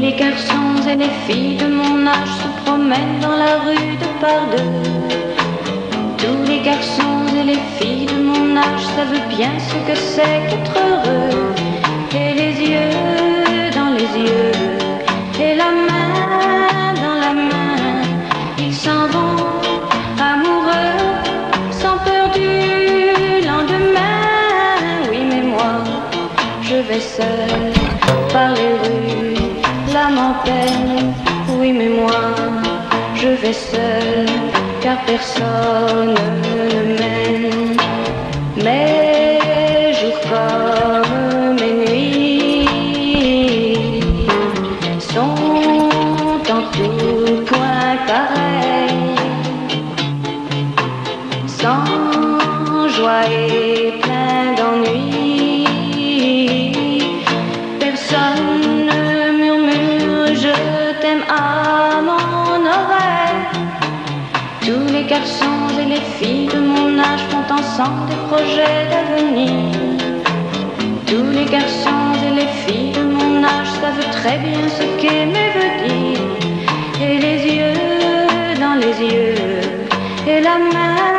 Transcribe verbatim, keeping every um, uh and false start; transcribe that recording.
les garçons et les filles de mon âge se promènent dans la rue de par deux. Tous les garçons et les filles de mon âge savent bien ce que c'est qu'être heureux. Et les yeux dans les yeux, et la main dans la main, ils s'en vont amoureux, sans peur du lendemain. Oui, mais moi, je vais seul par les rues, l'âme en peine. Oui, mais moi, je vais seul, car personne ne m'aime. Mes jours comme mes nuits sont en tout point pareils, sans joie et plein d'ennui. Personne ne murmure je t'aime à mon oreille. Tous les garçons et les filles de mon âge font ensemble des projets d'avenir. Tous les garçons et les filles de mon âge savent très bien ce qu'aimer veut dire. Et les yeux dans les yeux, et la main